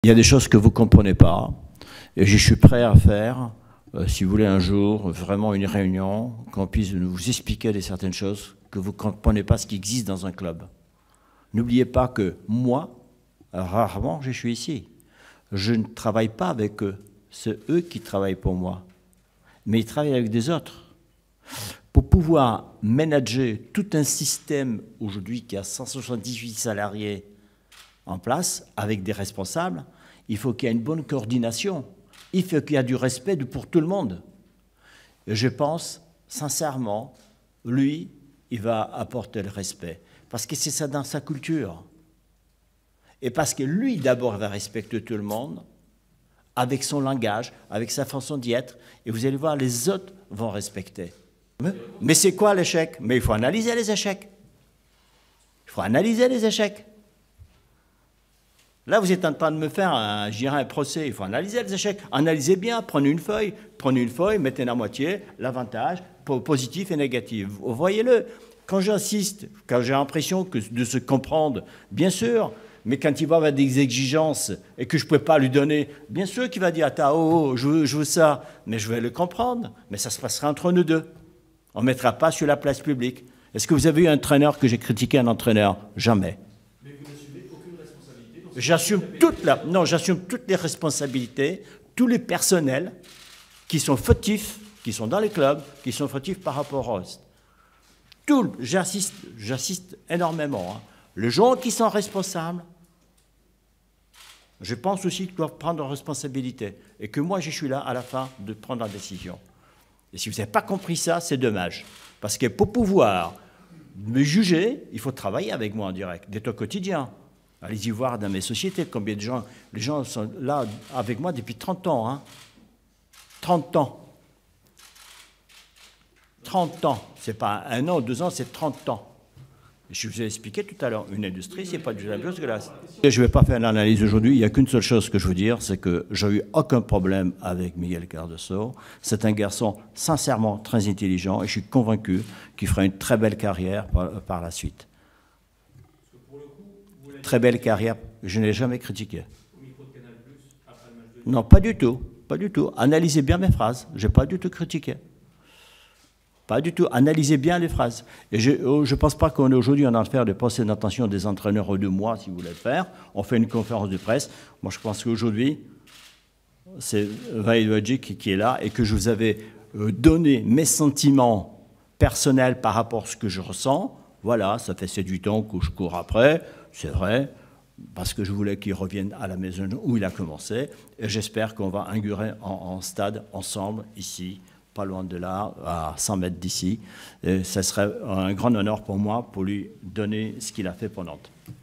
y a des choses que vous ne comprenez pas, et je suis prêt à faire, si vous voulez un jour, vraiment une réunion, qu'on puisse vous expliquer certaines choses que vous ne comprenez pas ce qui existe dans un club. N'oubliez pas que moi, rarement je suis ici. Je ne travaille pas avec eux, c'est eux qui travaillent pour moi, mais ils travaillent avec des autres. Pour pouvoir manager tout un système aujourd'hui qui a 178 salariés en place, avec des responsables, il faut qu'il y ait une bonne coordination. Il faut qu'il y ait du respect pour tout le monde. Et je pense, sincèrement, lui, il va apporter le respect. Parce que c'est ça dans sa culture. Et parce que lui, d'abord, va respecter tout le monde, avec son langage, avec sa façon d'y être. Et vous allez voir, les autres vont respecter. Mais c'est quoi l'échec? Mais il faut analyser les échecs. Il faut analyser les échecs. Là, vous êtes en train de me faire un procès. Il faut analyser les échecs. Analysez bien, prenez une feuille, mettez la moitié, l'avantage, positif et négatif. Voyez-le. Quand j'insiste, quand j'ai l'impression de se comprendre, bien sûr, mais quand il va avoir des exigences et que je ne peux pas lui donner, bien sûr qu'il va dire « Attends, je veux ça », mais je vais le comprendre. Mais ça se passera entre nous deux. On ne mettra pas sur la place publique. Est-ce que vous avez eu un entraîneur que j'ai critiqué un entraîneur? Jamais. Mais vous n'assumez aucune responsabilité dans j'assume toutes les responsabilités, tous les personnels qui sont fautifs, qui sont dans les clubs, qui sont fautifs par rapport au reste. J'assiste énormément. Hein. Les gens qui sont responsables, je pense aussi qu'ils doivent prendre leurs responsabilités. Et que moi, je suis là à la fin de prendre la décision. Et si vous n'avez pas compris ça, c'est dommage. Parce que pour pouvoir me juger, il faut travailler avec moi en direct, d'être au quotidien. Allez-y voir dans mes sociétés combien de gens, les gens sont là avec moi depuis 30 ans. Hein. 30 ans. 30 ans. Ce n'est pas 1 an ou 2 ans, c'est 30 ans. Je vous ai expliqué tout à l'heure, une industrie, ce n'est pas du tout la même chose que là. Je ne vais pas faire l'analyse aujourd'hui, il n'y a qu'une seule chose que je veux dire, c'est que j'ai eu aucun problème avec Miguel Cardoso. C'est un garçon sincèrement très intelligent et je suis convaincu qu'il fera une très belle carrière par la suite. Très belle carrière, je ne l'ai jamais critiqué. Non, pas du tout, pas du tout. Analysez bien mes phrases, je n'ai pas du tout critiqué. Pas du tout. Analysez bien les phrases. Et je ne pense pas qu'on est aujourd'hui en train de faire des procès d'intention des entraîneurs de moi, si vous voulez le faire. On fait une conférence de presse. Moi, je pense qu'aujourd'hui, c'est Vahid Wadjik qui est là et que je vous avais donné mes sentiments personnels par rapport à ce que je ressens. Voilà, ça fait 7-8 ans que je cours après, c'est vrai, parce que je voulais qu'il revienne à la maison où il a commencé. Et j'espère qu'on va inaugurer en stade ensemble, ici, pas loin de là, à 100 mètres d'ici. Ce serait un grand honneur pour moi pour lui donner ce qu'il a fait pour Nantes.